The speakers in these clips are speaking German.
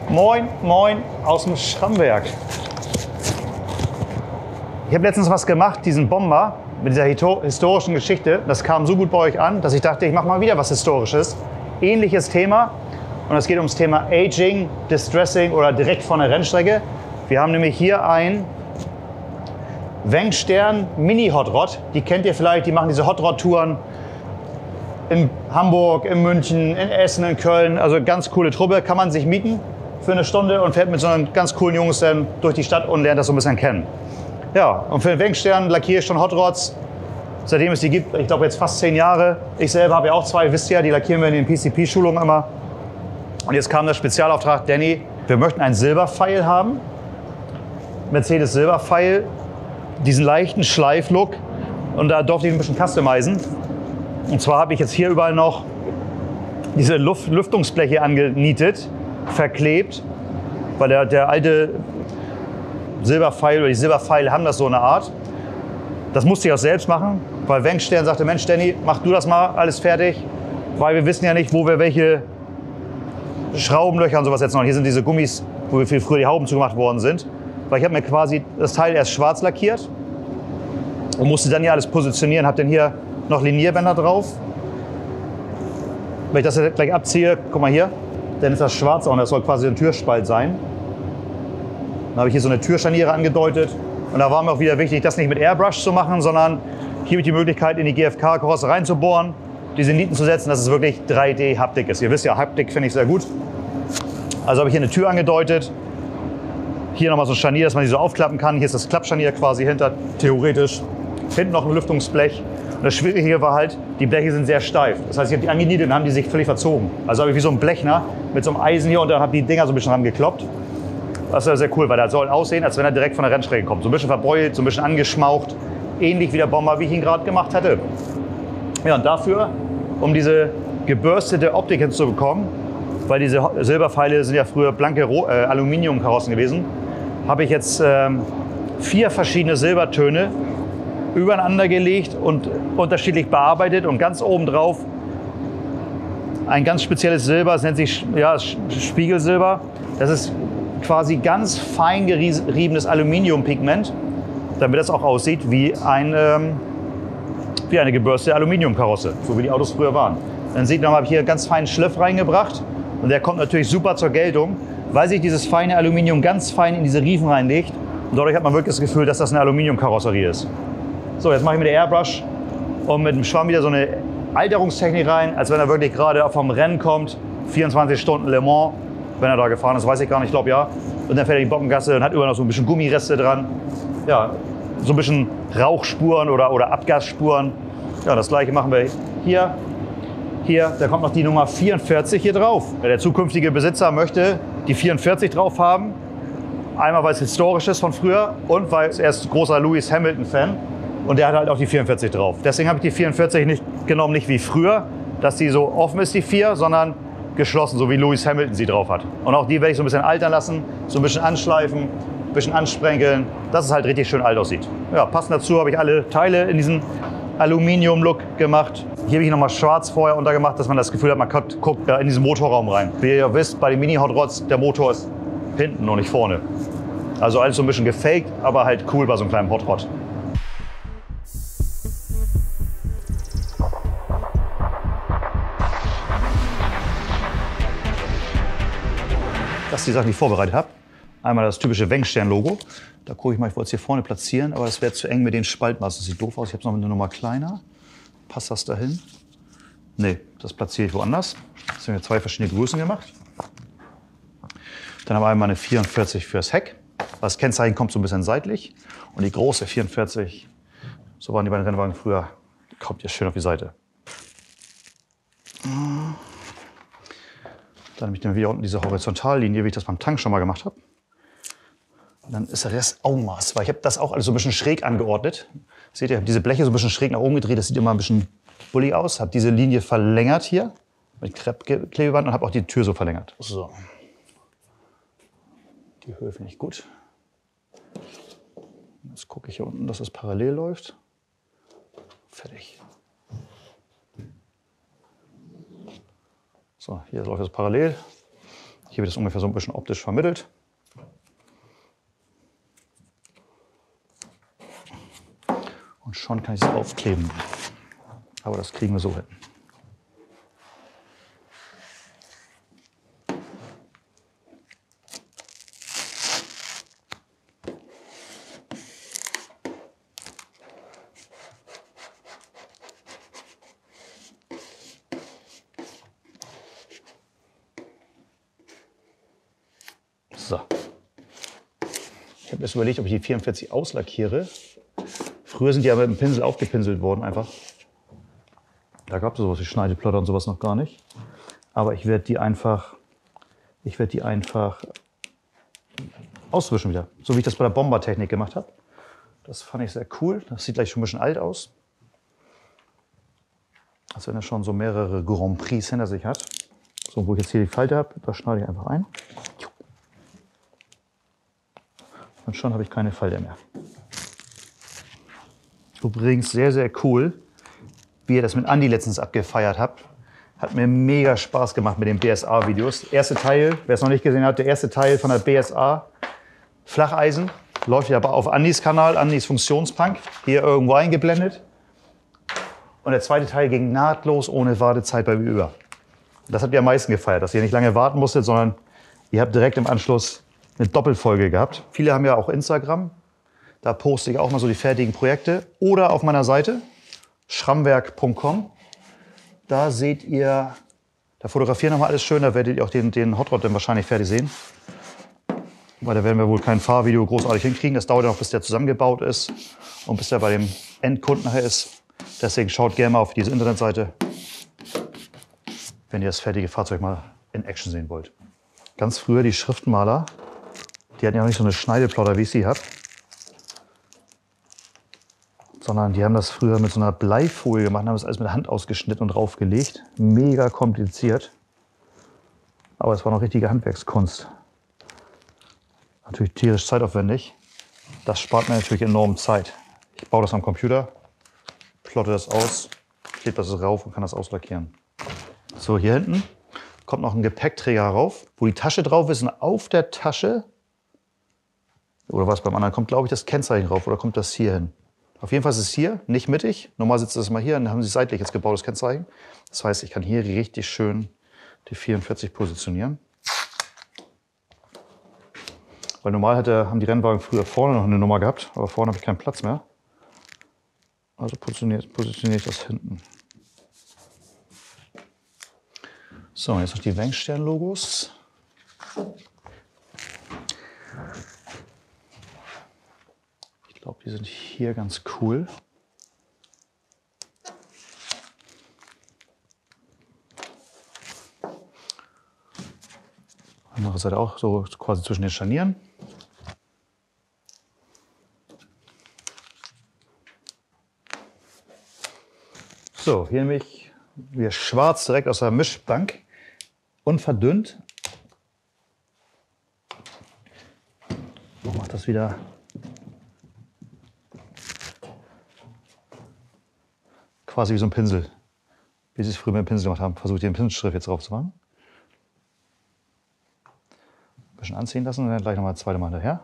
Moin, moin aus dem Schrammwerk. Ich habe letztens was gemacht, diesen Bomber mit dieser historischen Geschichte. Das kam so gut bei euch an, dass ich dachte, ich mache mal wieder was Historisches. Ähnliches Thema. Und es geht ums Thema Aging, Distressing oder direkt von der Rennstrecke. Wir haben nämlich hier ein Wenkstern Mini Hot Rod. Die kennt ihr vielleicht, die machen diese Hot Rod Touren in Hamburg, in München, in Essen, in Köln. Also ganz coole Truppe, kann man sich mieten für eine Stunde und fährt mit so einem ganz coolen Jungs dann durch die Stadt und lernt das so ein bisschen kennen. Ja, und für den Wenkstern lackiere ich schon Hot Rods, seitdem es die gibt, ich glaube jetzt fast 10 Jahre. Ich selber habe ja auch 2, wisst ihr, die lackieren wir in den PCP-Schulungen immer. Und jetzt kam der Spezialauftrag, Danny, wir möchten einen Silberpfeil haben. Mercedes Silberpfeil, diesen leichten Schleiflook. Und da durfte ich ein bisschen customizen. Und zwar habe ich jetzt hier überall noch diese Lüftungsbleche angenietet, verklebt, weil der alte Silberpfeil oder die Silberpfeile haben das so eine Art. Das musste ich auch selbst machen, weil Wenkstern sagte, Mensch Danny, mach du das mal, alles fertig, weil wir wissen ja nicht, wo wir welche Schraubenlöcher und sowas jetzt noch. Hier sind diese Gummis, wo früher die Hauben zugemacht worden sind. Weil ich habe mir quasi das Teil erst schwarz lackiert und musste dann hier alles positionieren, habe dann hier noch Linierbänder drauf. Wenn ich das jetzt gleich abziehe, guck mal hier, dann ist das schwarz auch und das soll quasi ein Türspalt sein. Dann habe ich hier so eine Türscharniere angedeutet. Und da war mir auch wieder wichtig, das nicht mit Airbrush zu machen, sondern hier habe ich die Möglichkeit, in die GFK-Karosse reinzubohren, diese Nieten zu setzen, dass es wirklich 3D-Haptik ist. Ihr wisst ja, Haptik finde ich sehr gut. Also habe ich hier eine Tür angedeutet. Hier nochmal so ein Scharnier, dass man die so aufklappen kann. Hier ist das Klappscharnier quasi hinter, theoretisch. Hinten noch ein Lüftungsblech. Und das Schwierige war halt, die Bleche sind sehr steif. Das heißt, ich habe die angenietet und haben die sich völlig verzogen. Also habe ich wie so ein Blechner mit so einem Eisen hier und dann habe ich die Dinger so ein bisschen rangekloppt. Das ist sehr cool, weil der soll aussehen, als wenn er direkt von der Rennstrecke kommt. So ein bisschen verbeult, so ein bisschen angeschmaucht. Ähnlich wie der Bomber, wie ich ihn gerade gemacht hatte. Ja, und dafür, um diese gebürstete Optik hinzubekommen, weil diese Silberpfeile sind ja früher blanke Aluminiumkarossen gewesen, habe ich jetzt 4 verschiedene Silbertöne übereinander gelegt und unterschiedlich bearbeitet und ganz oben drauf ein ganz spezielles Silber, das nennt sich Spiegelsilber. Das ist quasi ganz fein geriebenes Aluminiumpigment, damit das auch aussieht wie eine gebürstete Aluminiumkarosse, so wie die Autos früher waren. Dann seht man, habe ich hier einen ganz feinen Schliff reingebracht und der kommt natürlich super zur Geltung, weil sich dieses feine Aluminium ganz fein in diese Riefen reinlegt und dadurch hat man wirklich das Gefühl, dass das eine Aluminiumkarosserie ist. So, jetzt mache ich mit der Airbrush und mit dem Schwamm wieder so eine Alterungstechnik rein, als wenn er wirklich gerade vom Rennen kommt, 24 Stunden Le Mans, wenn er da gefahren ist, weiß ich gar nicht, ich glaube ja. Und dann fährt er die Bockengasse und hat immer noch so ein bisschen Gummireste dran. Ja, so ein bisschen Rauchspuren oder Abgasspuren. Ja, das gleiche machen wir hier. Hier, da kommt noch die Nummer 44 hier drauf. Der zukünftige Besitzer möchte die 44 drauf haben. Einmal, weil es historisch ist von früher und weil er ist großer Lewis Hamilton-Fan. Und der hat halt auch die 44 drauf. Deswegen habe ich die 44 nicht genommen, nicht wie früher, dass die so offen ist, die 4, sondern geschlossen, so wie Lewis Hamilton sie drauf hat. Und auch die werde ich so ein bisschen altern lassen, so ein bisschen anschleifen, ein bisschen ansprenkeln, dass es halt richtig schön alt aussieht. Ja, passend dazu habe ich alle Teile in diesen Aluminium-Look gemacht. Hier habe ich nochmal schwarz vorher untergemacht, dass man das Gefühl hat, man guckt da in diesen Motorraum rein. Wie ihr ja wisst, bei den Mini-Hot Rods, der Motor ist hinten und nicht vorne. Also alles so ein bisschen gefaked, aber halt cool bei so einem kleinen Hot Rod. Das sind die Sachen, die ich vorbereitet habe. Einmal das typische Wenkstern-Logo. Da gucke ich mal, ich wollte es hier vorne platzieren, aber das wäre zu eng mit den Spaltmaßen. Das sieht doof aus. Ich habe es noch eine Nummer kleiner. Passt das dahin? Nee, das platziere ich woanders. Das haben wir 2 verschiedene Größen gemacht. Dann haben wir einmal eine 44 fürs Heck. Das Kennzeichen kommt so ein bisschen seitlich. Und die große 44, so waren die beiden Rennwagen früher, kommt jetzt schön auf die Seite. Dann habe ich dann wieder unten diese Horizontallinie, wie ich das beim Tank schon mal gemacht habe. Und dann ist der Rest Augenmaß, weil ich habe das auch alles so ein bisschen schräg angeordnet. Seht ihr, ich habe diese Bleche so ein bisschen schräg nach oben gedreht, das sieht immer ein bisschen bullig aus. Habe diese Linie verlängert hier mit Kreppklebeband und habe auch die Tür so verlängert. So. Die Höhe finde ich gut. Jetzt gucke ich hier unten, dass es parallel läuft. Fertig. So, hier läuft es parallel. Hier wird das ungefähr so ein bisschen optisch vermittelt. Und schon kann ich es aufkleben. Aber das kriegen wir so hin. So. Ich habe jetzt überlegt, ob ich die 44 auslackiere. Früher sind die aber mit dem Pinsel aufgepinselt worden einfach. Da gab es sowas wie Schneideplotter und sowas noch gar nicht. Aber ich werde die einfach auswischen wieder. So wie ich das bei der Bomber-Technik gemacht habe. Das fand ich sehr cool. Das sieht gleich schon ein bisschen alt aus. Als wenn er schon so mehrere Grand Prix hinter sich hat. So, wo ich jetzt hier die Falte habe, da schneide ich einfach ein. Und schon habe ich keine Falte mehr. Übrigens sehr, sehr cool, wie ihr das mit Andi letztens abgefeiert habt. Hat mir mega Spaß gemacht mit den BSA-Videos. Erste Teil, wer es noch nicht gesehen hat, der erste Teil von der BSA Flacheisen. Läuft ja aber auf Andis Kanal, Andis Funktionspunk. Hier irgendwo eingeblendet. Und der zweite Teil ging nahtlos ohne Wartezeit bei mir über. Das habt ihr am meisten gefeiert, dass ihr nicht lange warten musstet, sondern ihr habt direkt im Anschluss eine Doppelfolge gehabt. Viele haben ja auch Instagram. Da poste ich auch mal so die fertigen Projekte. Oder auf meiner Seite, schrammwerk.com. Da seht ihr, da fotografieren nochmal alles schön. Da werdet ihr auch den Hot Rod dann wahrscheinlich fertig sehen. Weil da werden wir wohl kein Fahrvideo großartig hinkriegen. Das dauert ja noch, bis der zusammengebaut ist und bis der bei dem Endkunden nachher ist. Deswegen schaut gerne mal auf diese Internetseite, wenn ihr das fertige Fahrzeug mal in Action sehen wollt. Ganz früher die Schriftmaler, die hatten ja noch nicht so eine Schneideplotter, wie ich sie habe. Sondern die haben das früher mit so einer Bleifolie gemacht, haben das alles mit der Hand ausgeschnitten und draufgelegt. Mega kompliziert. Aber es war noch richtige Handwerkskunst. Natürlich tierisch zeitaufwendig. Das spart mir natürlich enorm Zeit. Ich baue das am Computer, plotte das aus, klebe das rauf und kann das auslackieren. So, hier hinten kommt noch ein Gepäckträger rauf, wo die Tasche drauf ist. Und auf der Tasche, oder was beim anderen, kommt glaube ich das Kennzeichen drauf. Oder kommt das hier hin? Auf jeden Fall ist es hier, nicht mittig. Normal sitzt das mal hier, dann haben sie seitlich jetzt gebaut, das Kennzeichen. Das heißt, ich kann hier richtig schön die 44 positionieren. Weil normal haben die Rennwagen früher vorne noch eine Nummer gehabt, aber vorne habe ich keinen Platz mehr. Also positioniere ich das hinten. So, jetzt noch die Wenkstern-Logos. Ich glaube, die sind hier ganz cool. Andere Seite auch so quasi zwischen den Scharnieren. So, hier nämlich wieder schwarz direkt aus der Mischbank, unverdünnt. Ich mache das wieder quasi wie so ein Pinsel, wie sie es früher mit dem Pinsel gemacht haben. Versuche ich den Pinselstrich jetzt drauf zu machen. Ein bisschen anziehen lassen und dann gleich nochmal das zweite Mal hinterher.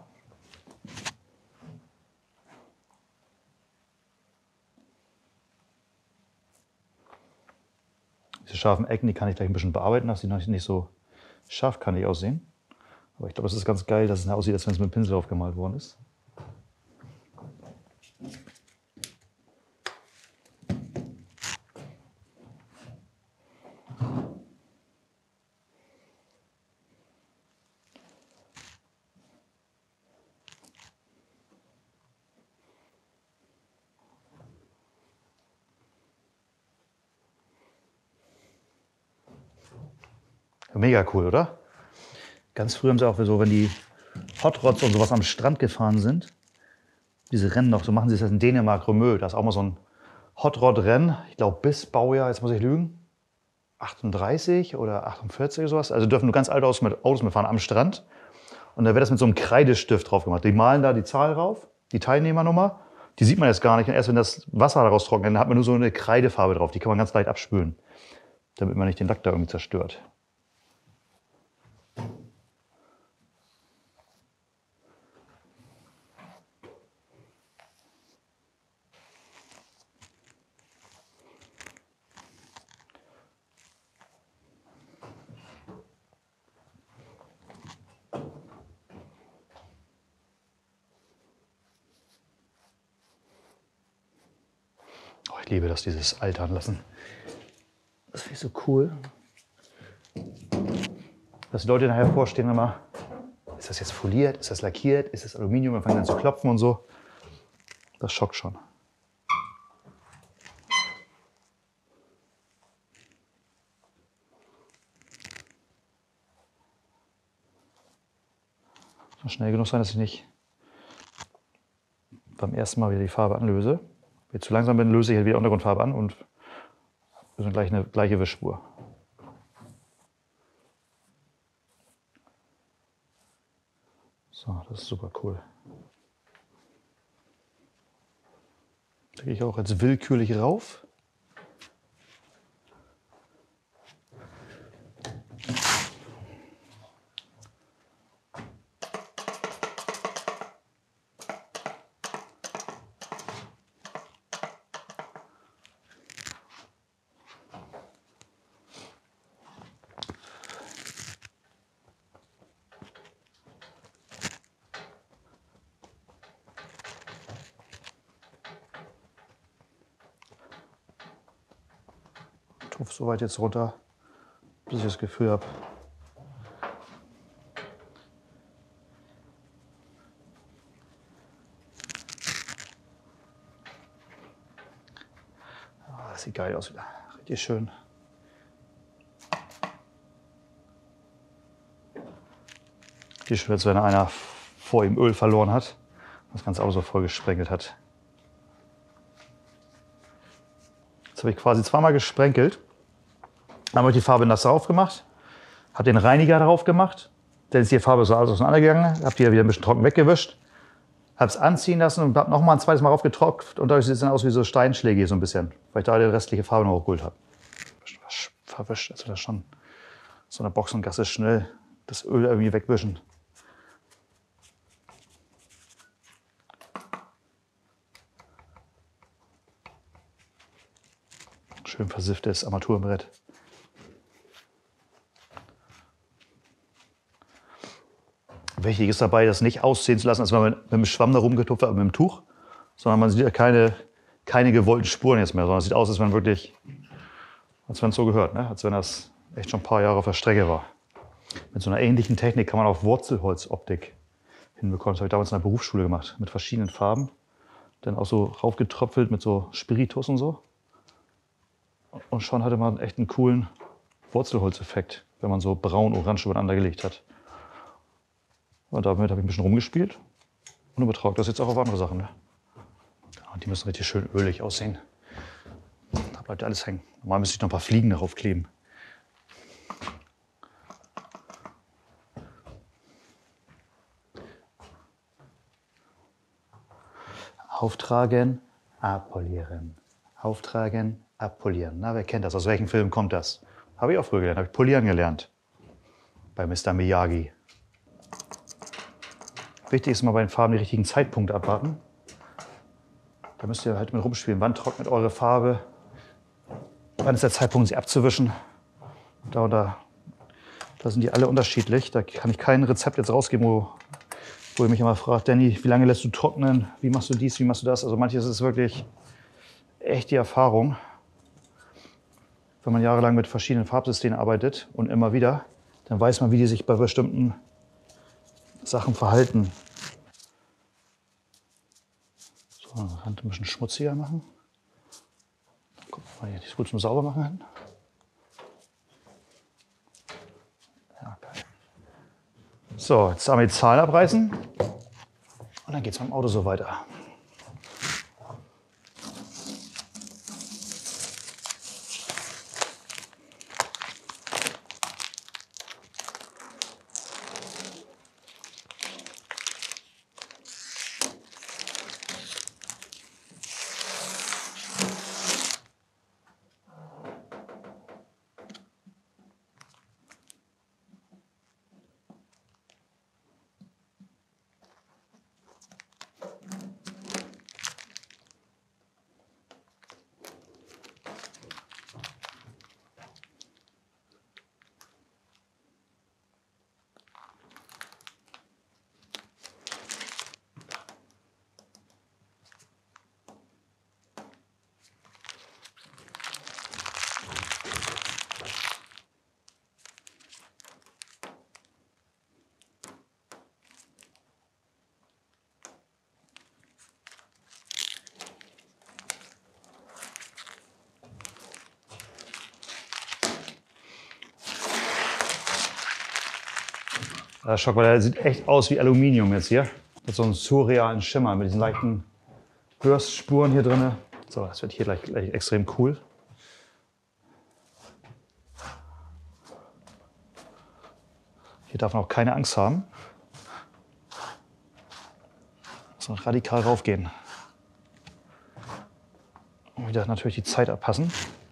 Diese scharfen Ecken, die kann ich gleich ein bisschen bearbeiten, dass sie noch nicht so scharfkantig aussehen. Aber ich glaube, es ist ganz geil, dass es aussieht, als wenn es mit dem Pinsel aufgemalt worden ist. Mega cool, oder? Ganz früh haben sie auch so, wenn die Hot Rods und sowas am Strand gefahren sind, diese Rennen noch, so machen sie es in Dänemark, Römö, da ist auch mal so ein Hot Rod Rennen, ich glaube bis Baujahr, jetzt muss ich lügen, 38 oder 48 oder sowas, also dürfen nur ganz alte Autos mitfahren am Strand und da wird das mit so einem Kreidestift drauf gemacht. Die malen da die Zahl drauf, die Teilnehmernummer, die sieht man jetzt gar nicht und erst wenn das Wasser daraus trocknet, dann hat man nur so eine Kreidefarbe drauf, die kann man ganz leicht abspülen, damit man nicht den Lack da irgendwie zerstört. Oh, ich liebe das, dieses Altern lassen. Das finde ich so cool. Dass die Leute nachher vorstehen immer, ist das jetzt foliert, ist das lackiert, ist das Aluminium, und fangen dann zu klopfen und so. Das schockt schon. Es muss schnell genug sein, dass ich nicht beim ersten Mal wieder die Farbe anlöse. Wenn ich zu langsam bin, löse ich halt wieder Untergrundfarbe an und wir gleich eine gleiche Wischspur. So, das ist super cool. Da gehe ich auch jetzt willkürlich rauf. Tupf so weit jetzt runter, bis ich das Gefühl habe, das sieht geil aus wieder. Richtig schön. Richtig schön, als wenn einer vor ihm Öl verloren hat und das ganze Auto so voll gesprenkelt hat. Jetzt habe ich quasi zweimal gesprenkelt. Dann habe ich die Farbe nass drauf gemacht, habe den Reiniger drauf gemacht, dann ist die Farbe so alles auseinandergegangen, habe die ja wieder ein bisschen trocken weggewischt, habe es anziehen lassen und habe nochmal ein zweites Mal aufgetropft und dadurch sieht es dann aus wie so Steinschläge hier so ein bisschen, weil ich da die restliche Farbe noch hochgeholt habe. Verwischt, also das schon so eine Boxengasse schnell das Öl irgendwie wegwischen. Schön versifftes Armaturenbrett. Wichtig ist dabei, das nicht aussehen zu lassen, als wenn man mit dem Schwamm da rumgetupft hat, mit dem Tuch, sondern man sieht ja keine gewollten Spuren jetzt mehr, sondern es sieht aus, als wenn wirklich, als wenn es so gehört, ne? Als wenn das echt schon ein paar Jahre auf der Strecke war. Mit so einer ähnlichen Technik kann man auch Wurzelholzoptik hinbekommen. Das habe ich damals in der Berufsschule gemacht, mit verschiedenen Farben. Dann auch so raufgetröpfelt mit so Spiritus und so. Und schon hatte man echt einen coolen Wurzelholzeffekt, wenn man so braun-orange übereinander gelegt hat. Und damit habe ich ein bisschen rumgespielt und übertrage das jetzt auch auf andere Sachen. Ne? Und die müssen richtig schön ölig aussehen. Da bleibt alles hängen. Normal müsste ich noch ein paar Fliegen darauf kleben. Auftragen, abpolieren. Auftragen, abpolieren. Na, wer kennt das? Aus welchem Film kommt das? Habe ich auch früher gelernt. Habe ich polieren gelernt. Bei Mr. Miyagi. Wichtig ist mal bei den Farben die richtigen Zeitpunkte abwarten. Da müsst ihr halt mit rumspielen. Wann trocknet eure Farbe? Wann ist der Zeitpunkt, sie abzuwischen? Da und da. Da sind die alle unterschiedlich. Da kann ich kein Rezept jetzt rausgeben, wo ihr mich immer fragt, Danny, wie lange lässt du trocknen? Wie machst du dies, wie machst du das? Also manches ist wirklich echt die Erfahrung. Wenn man jahrelang mit verschiedenen Farbsystemen arbeitet und immer wieder, dann weiß man, wie die sich bei bestimmten Sachen verhalten. So, Hand ein bisschen schmutziger machen. Dann gucken wir mal, hier das gut zum sauber machen kann. Ja, geil. So, jetzt haben wir die Zahlen abreißen und dann geht es beim Auto so weiter. Schock, weil der sieht echt aus wie Aluminium jetzt hier. Mit so einem surrealen Schimmer, mit diesen leichten Bürstsspuren hier drin. So, das wird hier gleich extrem cool. Hier darf man auch keine Angst haben. Muss noch radikal raufgehen. Und wieder natürlich die Zeit abpassen.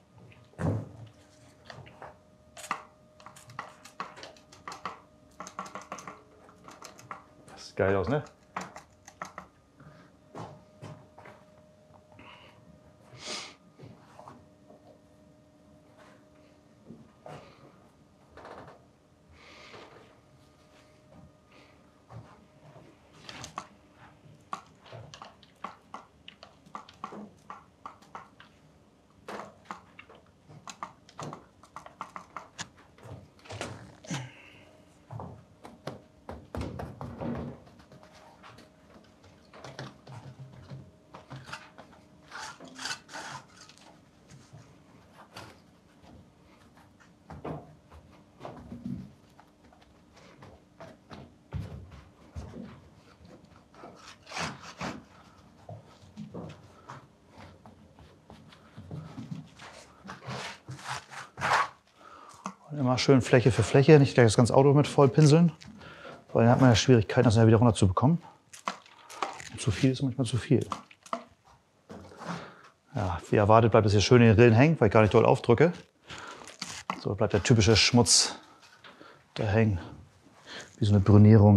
Das sieht geil aus, ne? Immer schön Fläche für Fläche, nicht gleich das ganze Auto mit voll pinseln, weil dann hat man ja Schwierigkeiten, das wieder runter zu bekommen. Und zu viel ist manchmal zu viel. Ja, wie erwartet bleibt es hier schön in den Rillen hängen, weil ich gar nicht doll aufdrücke. So bleibt der typische Schmutz da hängen, wie so eine Brunierung.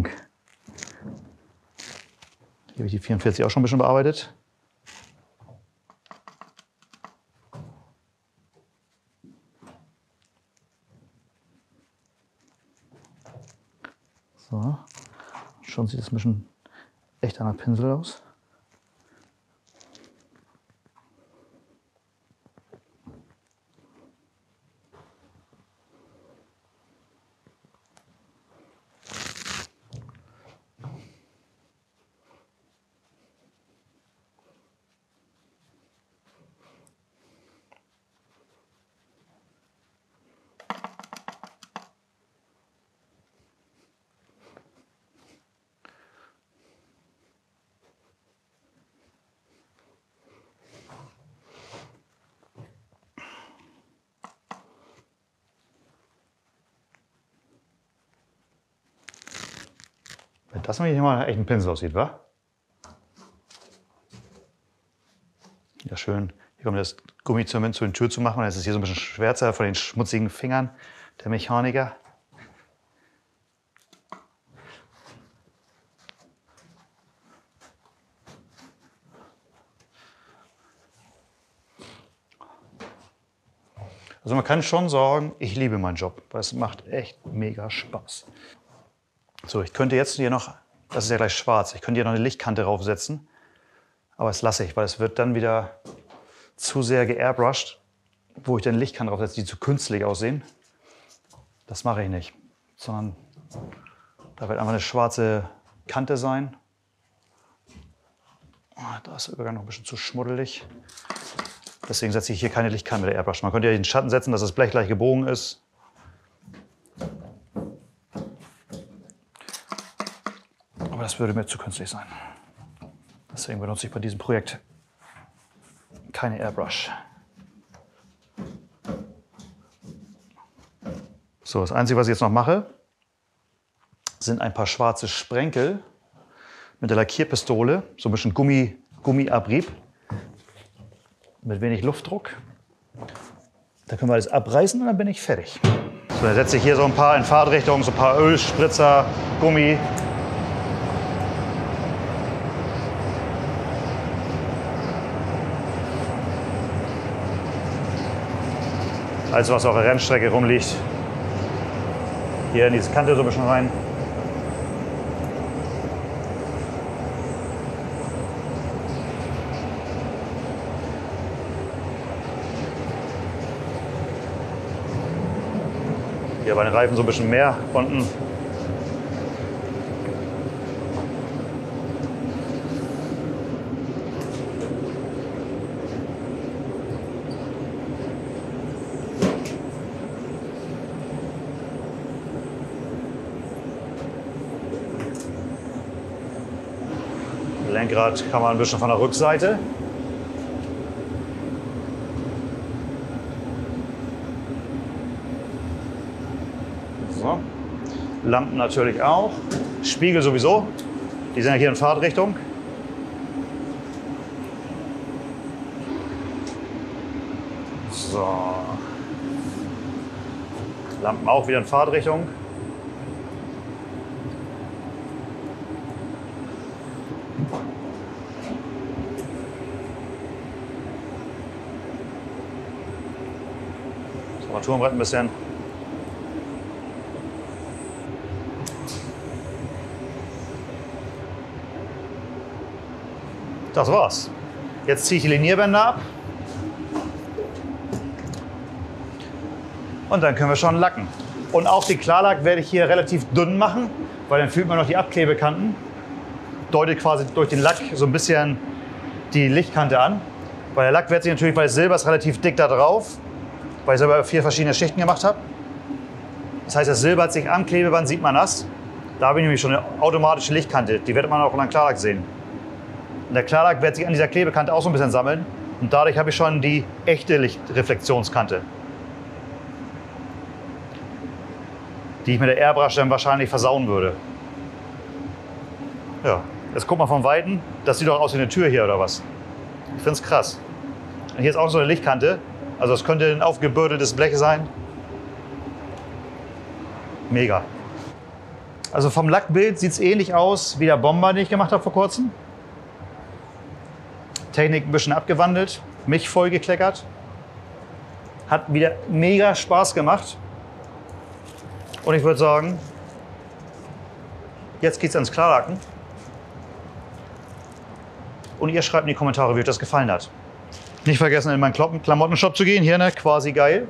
Hier habe ich die 44 auch schon ein bisschen bearbeitet. So, schon sieht es ein bisschen echt an der Pinsel aus. Wenn das mal hier mal echt ein Pinsel aussieht, wa? Ja, schön. Hier kommt das Gummizement zu den Tür zu machen. Dann ist es hier so ein bisschen schwärzer von den schmutzigen Fingern der Mechaniker. Also man kann schon sagen, ich liebe meinen Job, weil es macht echt mega Spaß. So, ich könnte jetzt hier noch, das ist ja gleich schwarz, ich könnte hier noch eine Lichtkante draufsetzen, aber das lasse ich, weil es wird dann wieder zu sehr geairbrushed, wo ich dann Lichtkanten draufsetze, die zu künstlich aussehen. Das mache ich nicht, sondern da wird einfach eine schwarze Kante sein. Da ist der Übergang noch ein bisschen zu schmuddelig. Deswegen setze ich hier keine Lichtkante mit der Airbrush. Man könnte ja den Schatten setzen, dass das Blech gleich gebogen ist. Aber das würde mir zu künstlich sein. Deswegen benutze ich bei diesem Projekt keine Airbrush. So, das Einzige, was ich jetzt noch mache, sind ein paar schwarze Sprenkel mit der Lackierpistole, so ein bisschen Gummiabrieb, mit wenig Luftdruck. Da können wir alles abreißen und dann bin ich fertig. So, dann setze ich hier so ein paar in Fahrtrichtung, so ein paar Ölspritzer, Gummi. Alles, was auf der Rennstrecke rumliegt, hier in diese Kante so ein bisschen rein. Hier bei den Reifen so ein bisschen mehr unten. Lenkrad kann man ein bisschen von der Rückseite. So. Lampen natürlich auch. Spiegel sowieso. Die sind ja hier in Fahrtrichtung. So. Lampen auch wieder in Fahrtrichtung. Das Armaturenbrett ein bisschen. Das war's. Jetzt ziehe ich die Linierbänder ab. Und dann können wir schon lacken. Und auch den Klarlack werde ich hier relativ dünn machen, weil dann fühlt man noch die Abklebekanten. Deutet quasi durch den Lack so ein bisschen die Lichtkante an. Weil der Lack wird sich natürlich, weil das Silber ist relativ dick da drauf, weil ich selber 4 verschiedene Schichten gemacht habe. Das heißt, das Silber hat sich am Klebeband, sieht man das. Da habe ich nämlich schon eine automatische Lichtkante. Die wird man auch unter dem Klarlack sehen. Und der Klarlack wird sich an dieser Klebekante auch so ein bisschen sammeln. Und dadurch habe ich schon die echte Lichtreflektionskante, die ich mit der Airbrush dann wahrscheinlich versauen würde. Ja, jetzt guck mal von Weitem. Das sieht doch aus wie eine Tür hier oder was? Ich finde es krass. Und hier ist auch so eine Lichtkante. Also das könnte ein aufgebürdeltes Blech sein. Mega. Also vom Lackbild sieht es ähnlich aus wie der Bomber, den ich gemacht habe vor kurzem. Technik ein bisschen abgewandelt, mich voll gekleckert. Hat wieder mega Spaß gemacht. Und ich würde sagen, jetzt geht's ans Klarlacken. Und ihr schreibt in die Kommentare, wie euch das gefallen hat. Nicht vergessen, in meinen Klamottenshop zu gehen, hier, ne, quasi geil.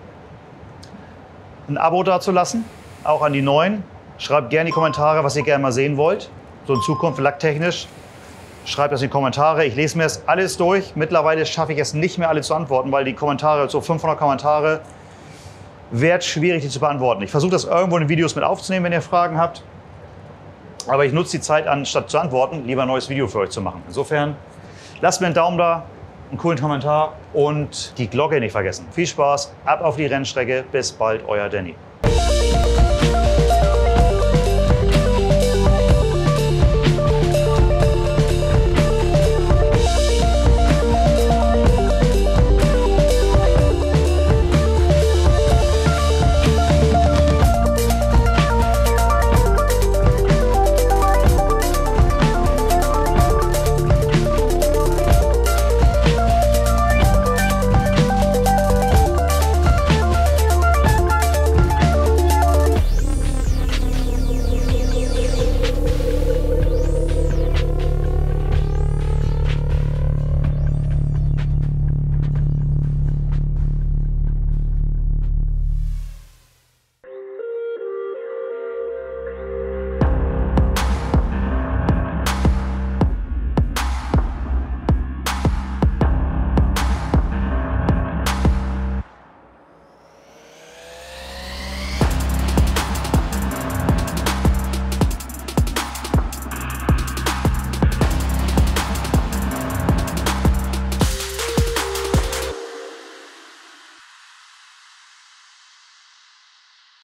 Ein Abo dazulassen, auch an die Neuen. Schreibt gerne in die Kommentare, was ihr gerne mal sehen wollt. So in Zukunft lacktechnisch. Schreibt das in die Kommentare. Ich lese mir das alles durch. Mittlerweile schaffe ich es nicht mehr, alle zu antworten, weil die Kommentare, so 500 Kommentare, wird schwierig, die zu beantworten. Ich versuche das irgendwo in den Videos mit aufzunehmen, wenn ihr Fragen habt. Aber ich nutze die Zeit, anstatt zu antworten, lieber ein neues Video für euch zu machen. Insofern, lasst mir einen Daumen da, einen coolen Kommentar und die Glocke nicht vergessen. Viel Spaß, ab auf die Rennstrecke. Bis bald, euer Danny.